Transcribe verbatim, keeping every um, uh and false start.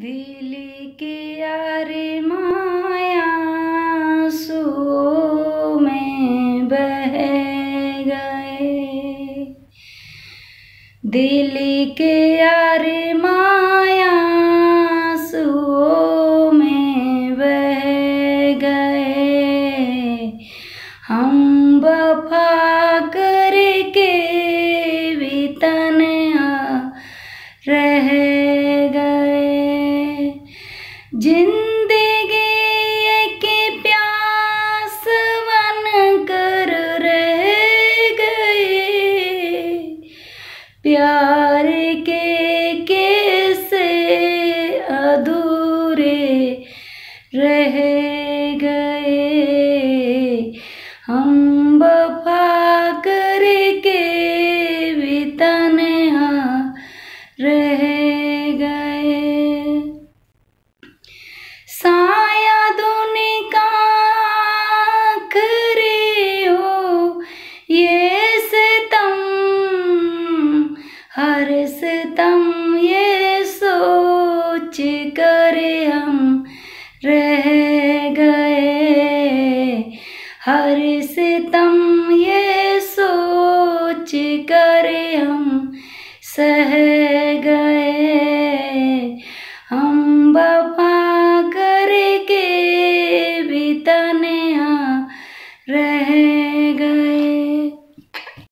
दिल के यारे माया सो में बह गए, दिल के यारे माया सो में बह गए। हम वफा करके भी तन्हा रह गए, जिंदगी की प्यास बन कर रह गए। प्यार के किस्से अधूरे रह गए। हम वफा करके भी तन्हा रह गए। शायद उनका आखिरी हो ये सितम, हर सितम ये सोच कर हम रह